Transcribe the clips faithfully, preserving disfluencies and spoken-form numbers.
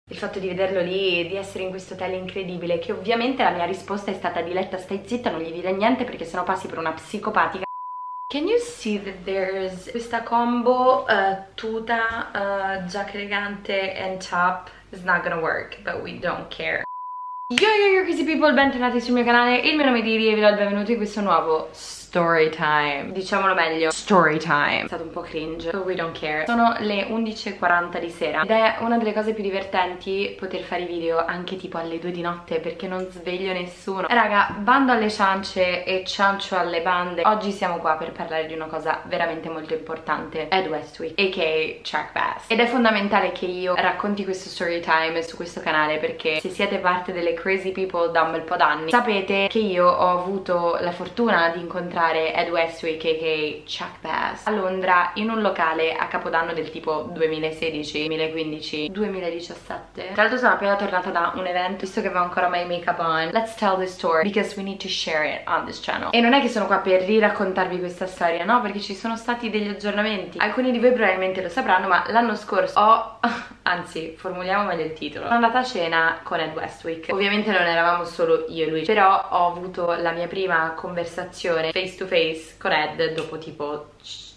Il fatto di vederlo lì, di essere in questo hotel incredibile, che ovviamente la mia risposta è stata: Diletta, stai zitta, non gli dire niente perché sennò passi per una psicopatica. Can you see that there's questa combo uh, tuta, uh, giacca elegante and top? It's not gonna work, but we don't care. Yo yo yo crazy people, bentornati sul mio canale, il mio nome è Didi e vi do il benvenuto in questo nuovo story time. Diciamolo meglio, story time. È stato un po' cringe, but we don't care. Sono le undici e quaranta di sera ed è una delle cose più divertenti poter fare i video anche tipo alle due di notte, perché non sveglio nessuno. Raga, bando alle ciance e ciancio alle bande. Oggi siamo qua per parlare di una cosa veramente molto importante: Ed Westwick, aka Chuck Bass. Ed è fondamentale che io racconti questo story time su questo canale, perché se siete parte delle crazy people da un bel po' d'anni sapete che io ho avuto la fortuna di incontrare Ed Westwick aka Chuck Bass a Londra in un locale a Capodanno del tipo duemilasedici, duemilaquindici, duemiladiciassette. Tra l'altro sono appena tornata da un evento, visto che avevo ancora my makeup on. Let's tell this story because we need to share it on this channel. E non è che sono qua per riraccontarvi questa storia, no, perché ci sono stati degli aggiornamenti. Alcuni di voi probabilmente lo sapranno, ma l'anno scorso ho anzi, formuliamo meglio il titolo. Sono andata a cena con Ed Westwick. Ovviamente non eravamo solo io e lui, però ho avuto la mia prima conversazione face to face con Ed dopo tipo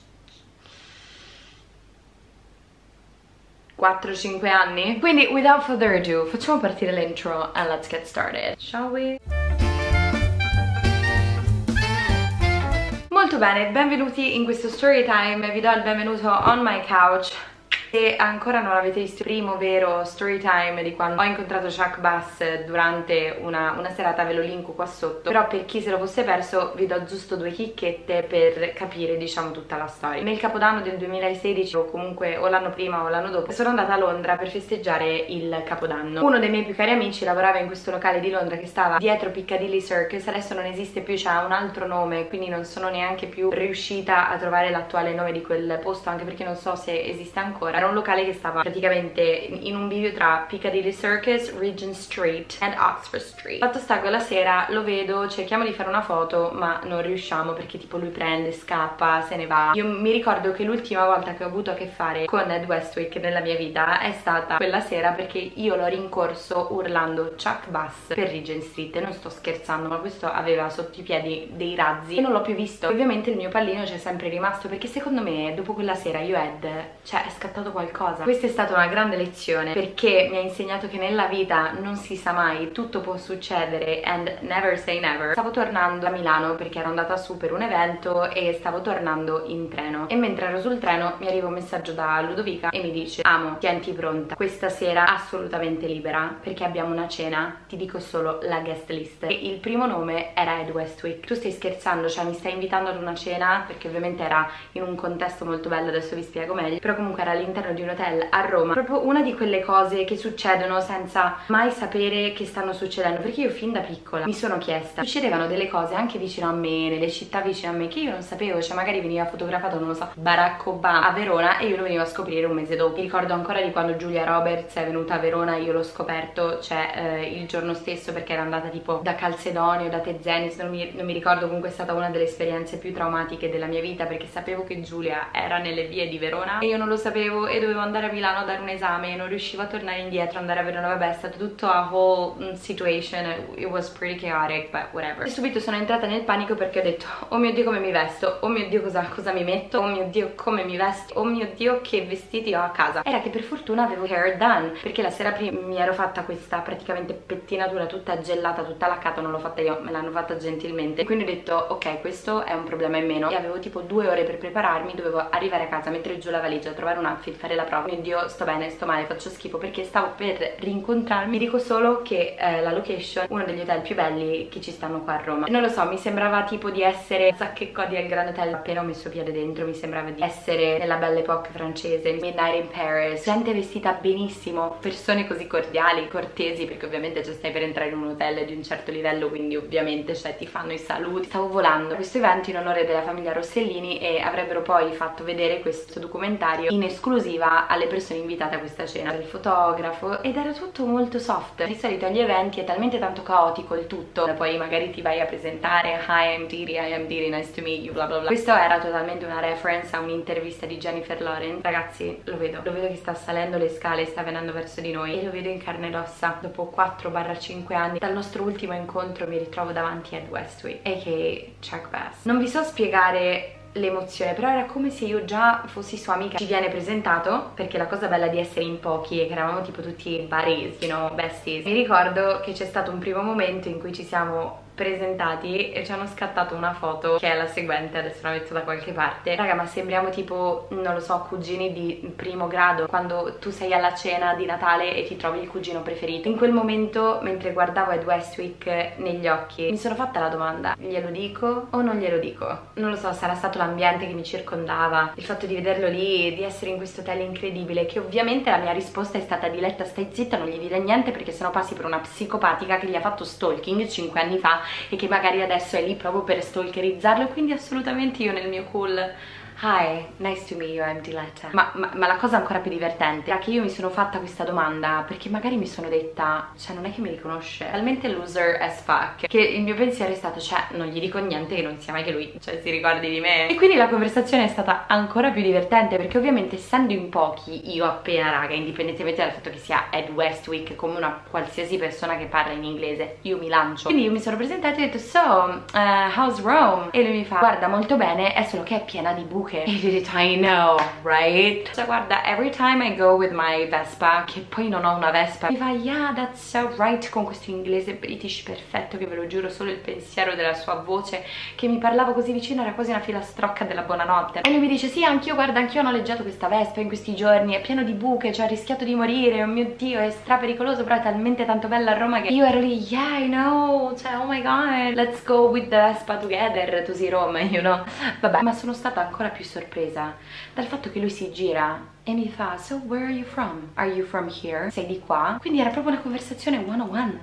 quattro cinque anni. Quindi without further ado, facciamo partire l'intro and let's get started, shall we? Molto bene, benvenuti in questo story time. Vi do il benvenuto on my couch. Se ancora non avete visto il primo vero story time di quando ho incontrato Chuck Bass durante una, una serata, ve lo linko qua sotto. Però per chi se lo fosse perso vi do giusto due chicchette per capire, diciamo, tutta la storia. Nel Capodanno del duemilasedici, o comunque o l'anno prima o l'anno dopo, sono andata a Londra per festeggiare il Capodanno. Uno dei miei più cari amici lavorava in questo locale di Londra che stava dietro Piccadilly Circus. Adesso non esiste più, c'ha un altro nome, quindi non sono neanche più riuscita a trovare l'attuale nome di quel posto, anche perché non so se esiste ancora. Era un locale che stava praticamente in un bivio tra Piccadilly Circus, Regent Street and Oxford Street. Fatto sta, quella sera lo vedo, cerchiamo di fare una foto ma non riusciamo perché tipo lui prende, scappa, se ne va. Io mi ricordo che l'ultima volta che ho avuto a che fare con Ed Westwick nella mia vita è stata quella sera, perché io l'ho rincorso urlando Chuck Bass per Regent Street, e non sto scherzando, ma questo aveva sotto i piedi dei razzi e non l'ho più visto. Ovviamente il mio pallino c'è sempre rimasto, perché secondo me dopo quella sera io e Ed, cioè, è scattato qualcosa. Questa è stata una grande lezione, perché mi ha insegnato che nella vita non si sa mai, tutto può succedere, and never say never. Stavo tornando a Milano perché ero andata su per un evento e stavo tornando in treno, e mentre ero sul treno mi arriva un messaggio da Ludovica e mi dice: amo, tienti pronta, questa sera assolutamente libera perché abbiamo una cena, ti dico solo la guest list. E il primo nome era Ed Westwick. Tu stai scherzando? Cioè mi stai invitando ad una cena? Perché ovviamente era in un contesto molto bello, adesso vi spiego meglio, però comunque era all'interno di un hotel a Roma. Proprio una di quelle cose che succedono senza mai sapere che stanno succedendo, perché io fin da piccola mi sono chiesta, succedevano delle cose anche vicino a me, nelle città vicine a me, che io non sapevo. Cioè magari veniva fotografato, non lo so, Barack Obama a Verona e io lo venivo a scoprire un mese dopo. Mi ricordo ancora di quando Julia Roberts è venuta a Verona, io l'ho scoperto, cioè eh, il giorno stesso, perché era andata tipo da Calzedonio, da Tezenis, non mi, non mi ricordo. Comunque è stata una delle esperienze più traumatiche della mia vita, perché sapevo che Giulia era nelle vie di Verona e io non lo sapevo, e dovevo andare a Milano a dare un esame e non riuscivo a tornare indietro, andare a Verona. Vabbè, è stato tutto a whole situation, it was pretty chaotic, but whatever. E subito sono entrata nel panico, perché ho detto: oh mio Dio, come mi vesto, oh mio Dio, cosa, cosa mi metto, oh mio Dio, come mi vesto, oh mio Dio, che vestiti ho a casa. Era che per fortuna avevo hair done, perché la sera prima mi ero fatta questa praticamente pettinatura tutta gelata, tutta laccata. Non l'ho fatta io, me l'hanno fatta gentilmente, quindi ho detto: ok, questo è un problema in meno. E avevo tipo due ore per prepararmi, dovevo arrivare a casa, mettere giù la valigia, trovare un outfit, fare la prova. Mio Dio, sto bene, sto male, faccio schifo, perché stavo per rincontrarmi. Vi dico solo che eh, la location, uno degli hotel più belli che ci stanno qua a Roma. Non lo so, mi sembrava tipo di essere Saccheccodi al Grand Hotel. Appena ho messo piede dentro mi sembrava di essere nella Belle Époque francese, Midnight in Paris, gente vestita benissimo, persone così cordiali, cortesi, perché ovviamente cioè, stai per entrare in un hotel di un certo livello, quindi ovviamente cioè, ti fanno i saluti. Stavo volando a questo evento in onore della famiglia Rossellini, e avrebbero poi fatto vedere questo documentario in esclusiva esclusiva alle persone invitate a questa cena, il fotografo, ed era tutto molto soft. Di solito agli eventi è talmente tanto caotico il tutto, poi magari ti vai a presentare, hi I'm Didi, I am Didi, nice to meet you, bla bla bla. Questo era totalmente una reference a un'intervista di Jennifer Lawrence. Ragazzi, lo vedo, lo vedo che sta salendo le scale, sta venendo verso di noi e lo vedo in carne ed ossa. Dopo quattro cinque anni dal nostro ultimo incontro mi ritrovo davanti a Ed Westwick, a k a. Chuck Bass. Non vi so spiegare l'emozione, però era come se io già fossi sua amica. Ci viene presentato, perché la cosa bella di essere in pochi è che eravamo tipo tutti buddies, you know, besties. Mi ricordo che c'è stato un primo momento in cui ci siamo presentati e ci hanno scattato una foto che è la seguente, adesso la metto da qualche parte. Raga, ma sembriamo tipo, non lo so, cugini di primo grado, quando tu sei alla cena di Natale e ti trovi il cugino preferito. In quel momento, mentre guardavo Ed Westwick negli occhi, mi sono fatta la domanda: glielo dico o non glielo dico? Non lo so, sarà stato l'ambiente che mi circondava, il fatto di vederlo lì, di essere in questo hotel incredibile, che ovviamente la mia risposta è stata: Diletta, stai zitta, non gli dire niente, perché sennò passi per una psicopatica che gli ha fatto stalking cinque anni fa e che magari adesso è lì proprio per stalkerizzarlo. Quindi assolutamente io nel mio cool: hi, nice to meet you, I'm Diletta. Ma, ma, ma la cosa ancora più divertente è che io mi sono fatta questa domanda perché magari mi sono detta, cioè non è che mi riconosce, talmente loser as fuck, che il mio pensiero è stato, cioè non gli dico niente, che non sia mai che lui, cioè, si ricordi di me. E quindi la conversazione è stata ancora più divertente, perché ovviamente essendo in pochi, io appena, raga, indipendentemente dal fatto che sia Ed Westwick, come una qualsiasi persona che parla in inglese, io mi lancio. Quindi io mi sono presentata e ho detto: so, uh, how's Rome? E lui mi fa: guarda, molto bene, è solo che è piena di buche. E io ho detto: I know, right? Cioè guarda, every time I go with my Vespa, che poi non ho una Vespa, mi fa: yeah, that's so right, con questo inglese british perfetto, che ve lo giuro, solo il pensiero della sua voce che mi parlava così vicino era quasi una filastrocca della buonanotte. E lui mi dice: sì, anch'io, guarda, anch'io ho noleggiato questa Vespa in questi giorni, è pieno di buche, cioè ho rischiato di morire, oh mio Dio, è stra pericoloso, però è talmente tanto bella a Roma che io ero lì: yeah, I know, cioè oh my god, let's go with the Vespa together to see Rome, you know. Vabbè, ma sono stata ancora più sorpresa dal fatto che lui si gira e mi fa: so where are you from? Are you from here? Sei di qua? Quindi era proprio una conversazione one on one.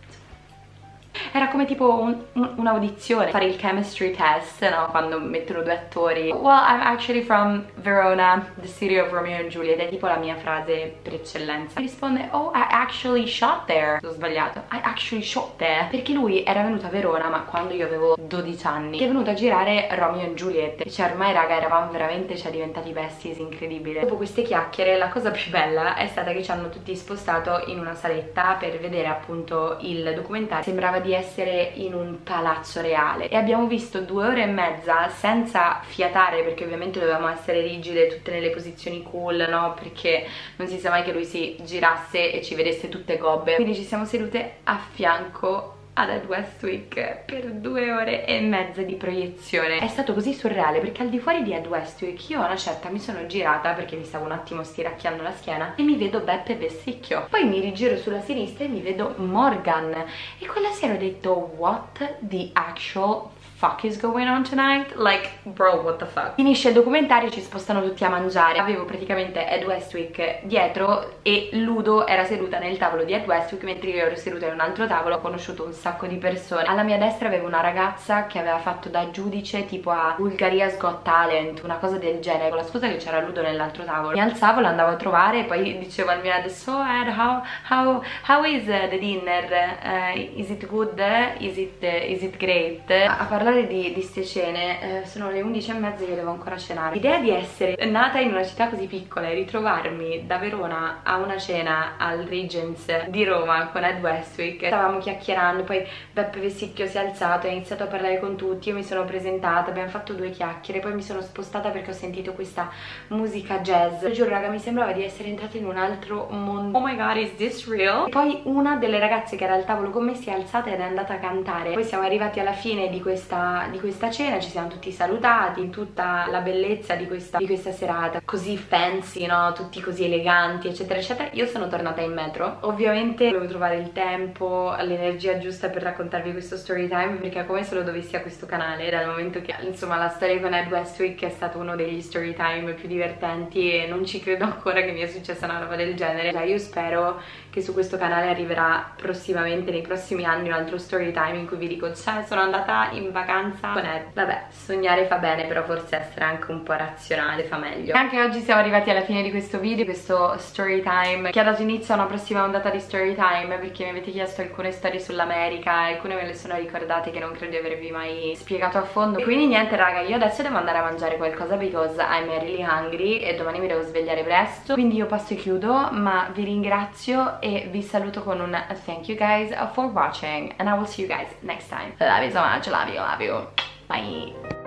Era come tipo un, un, un'audizione, fare il chemistry test, no? Quando mettono due attori. Well, I'm actually from Verona, the city of Romeo and Juliet. È tipo la mia frase per eccellenza. Mi risponde: oh, I actually shot there. Ho sbagliato, I actually shot there. Perché lui era venuto a Verona, ma quando io avevo dodici anni, che è venuto a girare Romeo and Juliet. E cioè ormai, raga, eravamo veramente, cioè, diventati besties, incredibile. Dopo queste chiacchiere, la cosa più bella è stata che ci hanno tutti spostato in una saletta per vedere appunto il documentario. Sembrava di essere in un palazzo reale e abbiamo visto due ore e mezza senza fiatare, perché ovviamente dovevamo essere rigide, tutte nelle posizioni cool, no? Perché non si sa mai che lui si girasse e ci vedesse tutte gobbe. Quindi ci siamo sedute a fianco ad Ed Westwick per due ore e mezza di proiezione. È stato così surreale perché al di fuori di Ed Westwick io a una certa mi sono girata, perché mi stavo un attimo stiracchiando la schiena, e mi vedo Beppe Vessicchio. Poi mi rigiro sulla sinistra e mi vedo Morgan, e quella sera ho detto: what the actual fuck is going on tonight? Like, bro, what the fuck? Finisce il documentario, ci spostano tutti a mangiare. Avevo praticamente Ed Westwick dietro e Ludo era seduta nel tavolo di Ed Westwick, mentre io ero seduta in un altro tavolo. Ho conosciuto un sacco di persone. Alla mia destra avevo una ragazza che aveva fatto da giudice tipo a Bulgaria's Got Talent, una cosa del genere. Con la scusa che c'era Ludo nell'altro tavolo, mi alzavo, l'andavo a trovare e poi dicevo al mio Ed: so Ed, how, how, how is the dinner? Uh, is it good? Is it, uh, is it great? A parlare di, di ste cene, eh, sono le undici e mezza e io devo ancora cenare. L'idea di essere nata in una città così piccola e ritrovarmi da Verona a una cena al Regents di Roma con Ed Westwick, stavamo chiacchierando, poi Beppe Vessicchio si è alzato e ha iniziato a parlare con tutti, io mi sono presentata, abbiamo fatto due chiacchiere, poi mi sono spostata perché ho sentito questa musica jazz. Giuro, raga, mi sembrava di essere entrata in un altro mondo. Oh my god, is this real? E poi una delle ragazze che era al tavolo con me si è alzata ed è andata a cantare. Poi siamo arrivati alla fine di questa, di questa cena, ci siamo tutti salutati in tutta la bellezza di questa, di questa serata così fancy, no? Tutti così eleganti, eccetera eccetera. Io sono tornata in metro, ovviamente volevo trovare il tempo, l'energia giusta per raccontarvi questo story time, perché è come se lo dovessi a questo canale, dal momento che insomma la storia con Ed Westwick è stato uno degli story time più divertenti e non ci credo ancora che mi è successa una roba del genere. Cioè, io spero che su questo canale arriverà prossimamente, nei prossimi anni, un altro story time in cui vi dico: cioè, sono andata in vacanza vacanza con Ed. Vabbè, sognare fa bene, però forse essere anche un po' razionale fa meglio. E anche oggi siamo arrivati alla fine di questo video, questo story time che ha dato inizio a una prossima ondata di story time, perché mi avete chiesto alcune storie sull'America, alcune me le sono ricordate che non credo di avervi mai spiegato a fondo. E quindi niente raga, io adesso devo andare a mangiare qualcosa because I'm really hungry e domani mi devo svegliare presto, quindi io passo e chiudo, ma vi ringrazio e vi saluto con un thank you guys for watching and I will see you guys next time. Love you so much, love you, love you, bye.